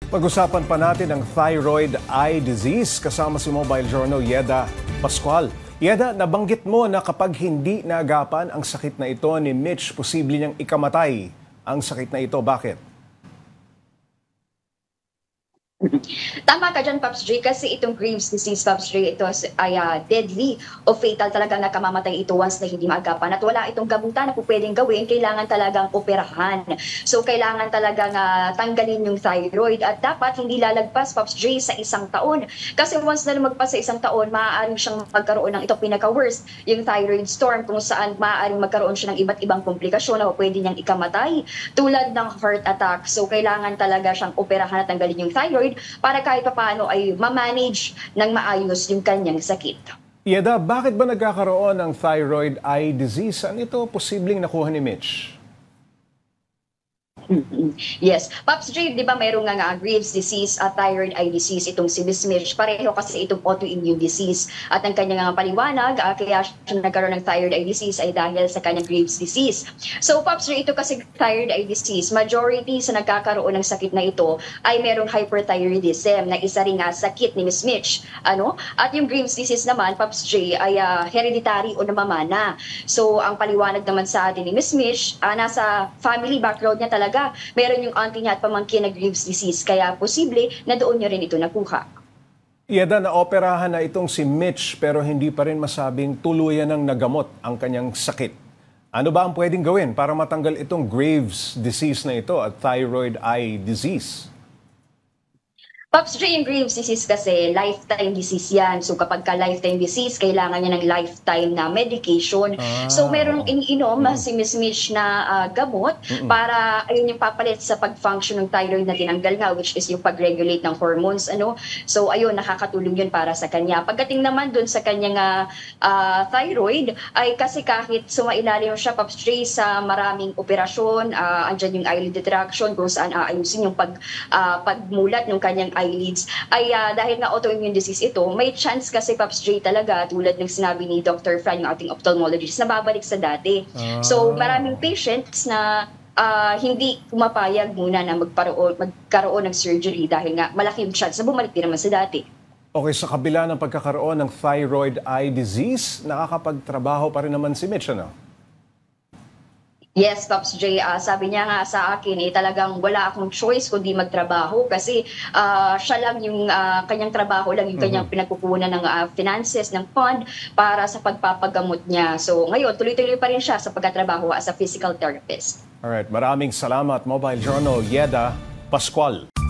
Pag-usapan pa natin ang thyroid eye disease kasama si Mobile Journal Yeda Pascual. Yeda, nabanggit mo na kapag hindi naagapan ang sakit na ito ni Mitch, posible niyang ikamatay ang sakit na ito. Bakit? Tama ka dyan, Pops J, kasi itong Graves' disease, Pops J, ito ay deadly o fatal talaga na kamamatay ito once na hindi maagapan. At wala itong gamutan na po pwedeng gawin, kailangan talagang operahan. So, kailangan talagang tanggalin yung thyroid at dapat hindi lalagpas, Pops J, sa 1 taon. Kasi once na lumagpas sa 1 taon, maaaring siyang magkaroon ng ito pinaka-worst, yung thyroid storm, kung saan maaaring magkaroon siya ng iba't ibang komplikasyon na pwede niyang ikamatay, tulad ng heart attack. So, kailangan talaga siyang operahan at tanggalin yung thyroid para kahit paano ay ma-manage ng maayos yung kanyang sakit. Yeda, bakit ba nagkakaroon ng thyroid eye disease? Saan ito posibleng nakuha ni Mitch? Yes. Pops J, di ba mayroong nga Graves' disease at thyroid eye disease itong si Miss Mitch. Pareho kasi itong autoimmune disease. At ang kanyang paliwanag, kaya siya nagkaroon ng thyroid eye disease ay dahil sa kanyang Graves' disease. So Pops J, ito kasi thyroid eye disease, majority sa nagkakaroon ng sakit na ito ay merong hyperthyroidism na isa ring sakit ni Miss Mitch. At yung Graves' disease naman, Pops J, ay hereditary o namamana. So ang paliwanag naman sa atin ni Miss Mitch, nasa family background niya talaga meron yung auntie niya at pamangkin na Graves' disease, kaya posible na doon niya rin ito nakuha. Yeda, naoperahan na itong si Mitch pero hindi pa rin masabing tuluyan ng nagamot ang kanyang sakit. Ano ba ang pwedeng gawin para matanggal itong Graves' disease na ito at thyroid eye disease? Pops J, yung Graves' disease kasi lifetime disease yan. So kapag ka lifetime disease, kailangan niya ng lifetime na medication. So meron iniinom si Miss Mitch na gamot para ayun yung papalit sa pag-function ng thyroid na tinanggal nga, which is yung pag-regulate ng hormones. So ayun, nakakatulong yun para sa kanya. Pagdating naman dun sa kanyang thyroid, ay kasi kahit sumailalim siya, Pops J, sa maraming operasyon, andyan yung eyelid retraction, kung saan ayusin yung pagmulat ng kanyang eyelids, ay dahil nga autoimmune disease ito, may chance kasi, Pops J, talaga, tulad ng sinabi ni Dr. Fran, yung ating ophthalmologist, na babalik sa dati. So maraming patients na hindi pumapayag muna na magkaroon ng surgery dahil nga malaki yung chance na bumalik din naman sa dati. Okay, sa kabila ng pagkakaroon ng thyroid eye disease, nakakapagtrabaho pa rin naman si Mitch, ano? Yes, Pops J, sabi niya nga sa akin, talagang wala akong choice kundi magtrabaho kasi siya lang yung kanyang trabaho lang yung kanyang pinagkukunan ng finances, ng fund para sa pagpapagamot niya. So ngayon, tuloy-tuloy pa rin siya sa pagkatrabaho as a physical therapist. Alright, maraming salamat, Mobile Journal Yeda Pascual.